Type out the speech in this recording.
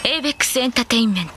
エイベックスエンターテインメント